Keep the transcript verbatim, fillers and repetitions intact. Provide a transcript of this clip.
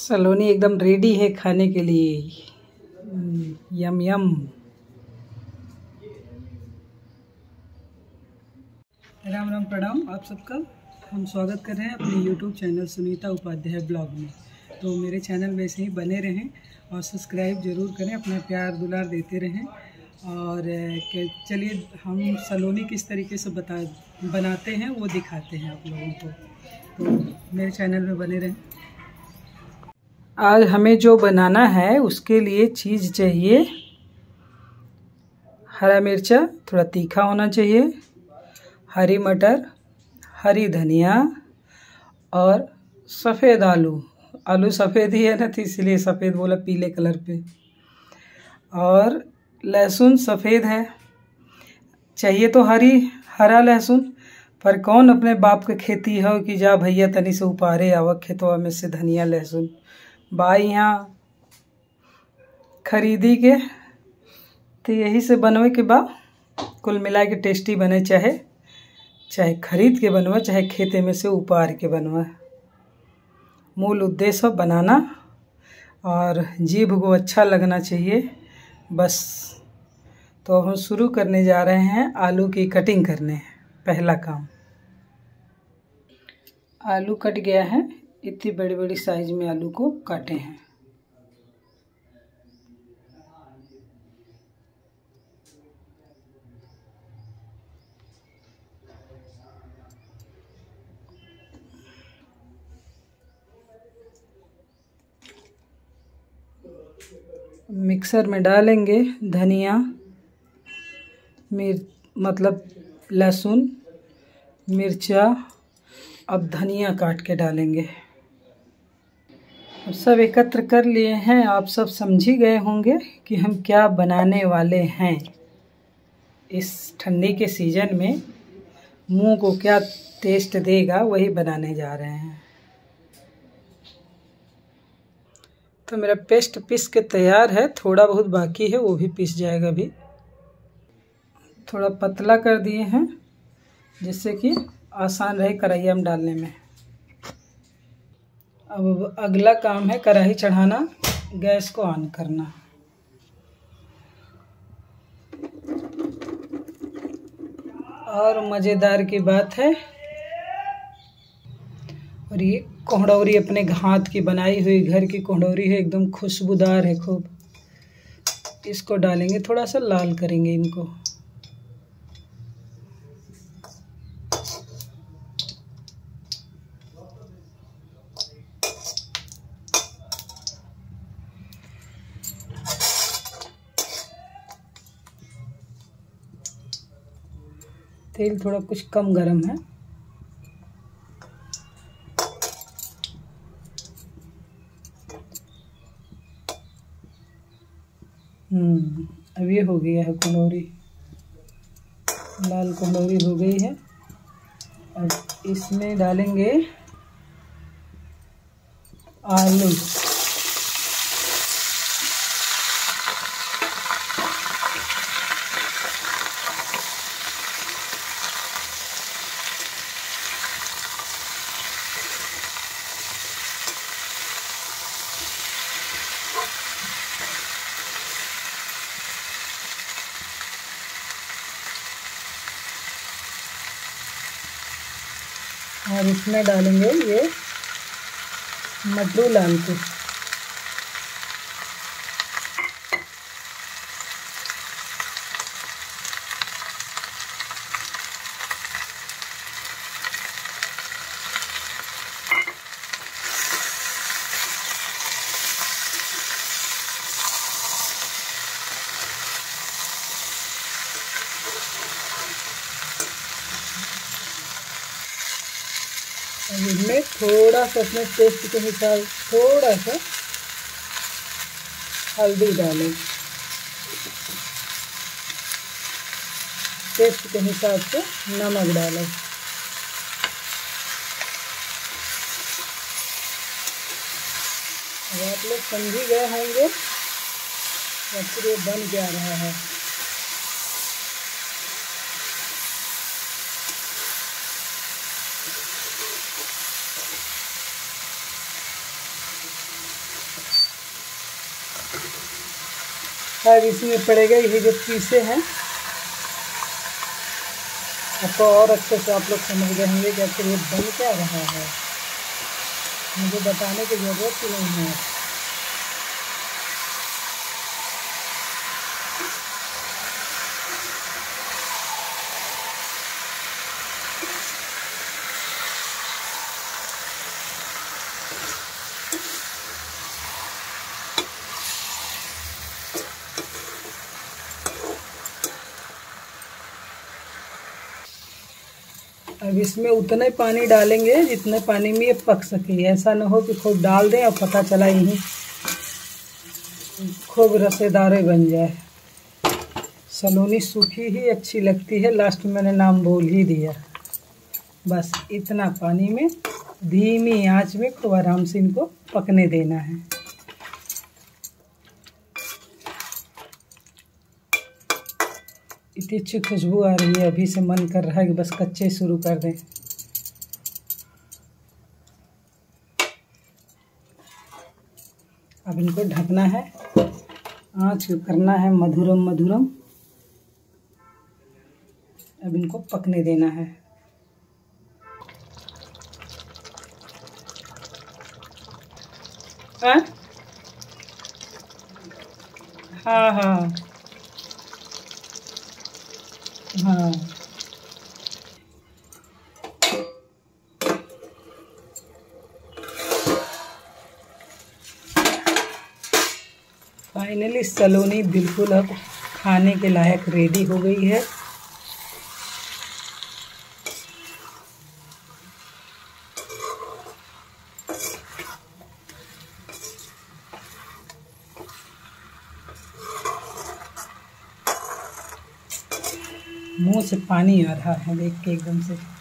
सलोनी एकदम रेडी है खाने के लिए। यम यम। राम राम प्रणाम आप सबका। हम स्वागत कर रहे हैं अपने YouTube channel Sunita Upadhyay blog में। तो मेरे चैनल में ऐसे ही बने रहें और सब्सक्राइब ज़रूर करें, अपना प्यार दुलार देते रहें। और चलिए हम सलोनी किस तरीके से बता बनाते हैं वो दिखाते हैं आप लोगों को, तो मेरे चैनल में बने रहें। आज हमें जो बनाना है उसके लिए चीज़ चाहिए हरा मिर्चा, थोड़ा तीखा होना चाहिए, हरी मटर, हरी धनिया और सफ़ेद आलू। आलू सफ़ेद ही है ना, तो इसलिए सफ़ेद बोला, पीले कलर पे। और लहसुन सफ़ेद है, चाहिए तो हरी हरा लहसुन, पर कौन अपने बाप के खेती हो कि जा भैया तनी से उपारे आवक खेतवा में से धनिया लहसुन। बाई यहाँ खरीदी के, तो यही से बनवे के बा। कुल मिला के टेस्टी बने, चाहे चाहे खरीद के बनवा, चाहे खेते में से उपार के बनवा। मूल उद्देश्य बनाना और जीभ को अच्छा लगना चाहिए, बस। तो हम शुरू करने जा रहे हैं आलू की कटिंग करने। पहला काम, आलू कट गया है, इतनी बड़ी बड़ी साइज में आलू को काटे हैं। मिक्सर में डालेंगे धनिया, मिर्च मतलब लहसुन, मिर्चा। अब धनिया काट के डालेंगे। सब एकत्र कर लिए हैं। आप सब समझ ही गए होंगे कि हम क्या बनाने वाले हैं। इस ठंडी के सीज़न में मुंह को क्या टेस्ट देगा, वही बनाने जा रहे हैं। तो मेरा पेस्ट पीस के तैयार है, थोड़ा बहुत बाकी है, वो भी पीस जाएगा अभी। थोड़ा पतला कर दिए हैं जिससे कि आसान रहे कढ़ाई में डालने में। अब अगला काम है कढ़ाई चढ़ाना, गैस को ऑन करना। और मज़ेदार की बात है, और ये कोहड़ौरी अपने हाथ की बनाई हुई घर की कोहड़ौरी है, एकदम खुशबूदार है खूब। इसको डालेंगे, थोड़ा सा लाल करेंगे इनको। तेल थोड़ा कुछ कम गरम है। हम्म अब ये हो गया है कुंडौरी, लाल कुंडौरी हो गई है। अब इसमें डालेंगे आलू। और इसमें डालेंगे ये मटरू लाल को। अब इसमें थोड़ा सा अपने टेस्ट के हिसाब थोड़ा सा हल्दी डालें, टेस्ट के हिसाब से नमक डालें। अब आप लोग समझ ही गए होंगे फिर ये बन क्या रहा है। अब इसमें पड़ेगा ये जो पीसे हैं। आपको और अच्छे से आप लोग समझ गए होंगे कि आखिर ये बन क्या रहा है, मुझे बताने की ज़रूरत ही नहीं है। अब इसमें उतना ही पानी डालेंगे जितने पानी में ये पक सके। ऐसा ना हो कि खूब डाल दें और पता चला यहीं खूब रसेदार बन जाए। सलोनी सूखी ही अच्छी लगती है, लास्ट में मैंने नाम बोल ही दिया। बस इतना पानी में धीमी आंच में खूब आराम से इनको पकने देना है। इतनी अच्छी खुशबू आ रही है, अभी से मन कर रहा है कि बस कच्चे शुरू कर दें। अब इनको ढकना है, आँच करना है मधुरम मधुरम। अब इनको पकने देना है। हाँ हाँ हाँ हाँ फाइनली सलोनी बिल्कुल अब खाने के लायक रेडी हो गई है। मुंह से पानी आ रहा है देख के एकदम से।